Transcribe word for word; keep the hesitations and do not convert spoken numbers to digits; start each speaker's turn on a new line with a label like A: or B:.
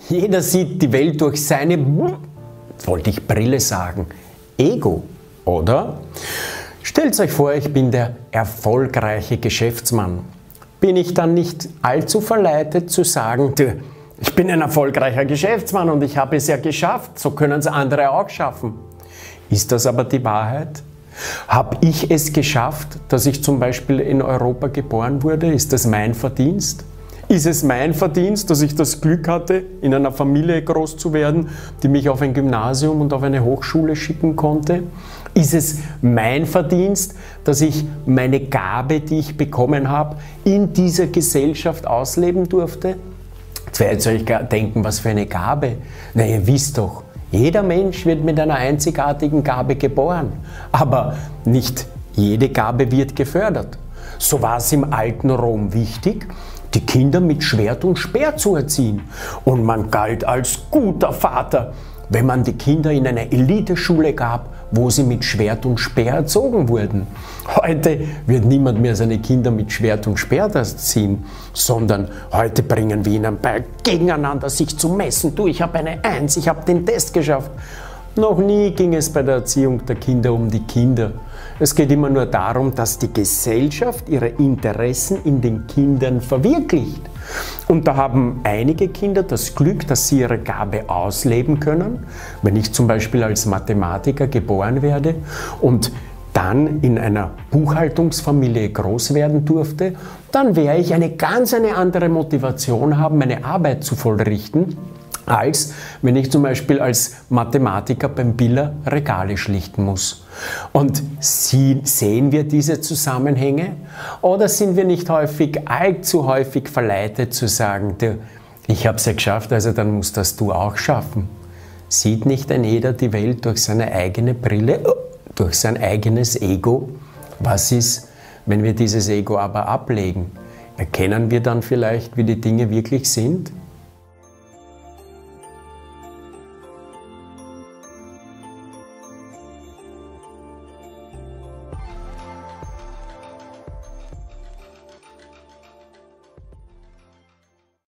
A: Jeder sieht die Welt durch seine, wollte ich Brille sagen, Ego, oder? Stellt euch vor, ich bin der erfolgreiche Geschäftsmann. Bin ich dann nicht allzu verleitet zu sagen, ich bin ein erfolgreicher Geschäftsmann und ich habe es ja geschafft, so können es andere auch schaffen. Ist das aber die Wahrheit? Habe ich es geschafft, dass ich zum Beispiel in Europa geboren wurde? Ist das mein Verdienst? Ist es mein Verdienst, dass ich das Glück hatte, in einer Familie groß zu werden, die mich auf ein Gymnasium und auf eine Hochschule schicken konnte? Ist es mein Verdienst, dass ich meine Gabe, die ich bekommen habe, in dieser Gesellschaft ausleben durfte? Jetzt werdet ihr euch denken, was für eine Gabe? Na, ihr wisst doch, jeder Mensch wird mit einer einzigartigen Gabe geboren, aber nicht jede Gabe wird gefördert. So war es im alten Rom wichtig, die Kinder mit Schwert und Speer zu erziehen. Und man galt als guter Vater, wenn man die Kinder in eine Eliteschule gab, wo sie mit Schwert und Speer erzogen wurden. Heute wird niemand mehr seine Kinder mit Schwert und Speer erziehen, sondern heute bringen wir ihnen bei, gegeneinander sich zu messen. Du, ich habe eine Eins, ich habe den Test geschafft. Noch nie ging es bei der Erziehung der Kinder um die Kinder. Es geht immer nur darum, dass die Gesellschaft ihre Interessen in den Kindern verwirklicht. Und da haben einige Kinder das Glück, dass sie ihre Gabe ausleben können. Wenn ich zum Beispiel als Mathematiker geboren werde und dann in einer Buchhaltungsfamilie groß werden durfte, dann werde ich eine ganz eine andere Motivation haben, meine Arbeit zu vollrichten, als wenn ich zum Beispiel als Mathematiker beim Biller Regale schlichten muss. Und sie, sehen wir diese Zusammenhänge oder sind wir nicht häufig, allzu häufig verleitet zu sagen, du, ich habe es ja geschafft, also dann musst das du auch schaffen. Sieht nicht ein jeder die Welt durch seine eigene Brille, durch sein eigenes Ego? Was ist, wenn wir dieses Ego aber ablegen? Erkennen wir dann vielleicht, wie die Dinge wirklich sind?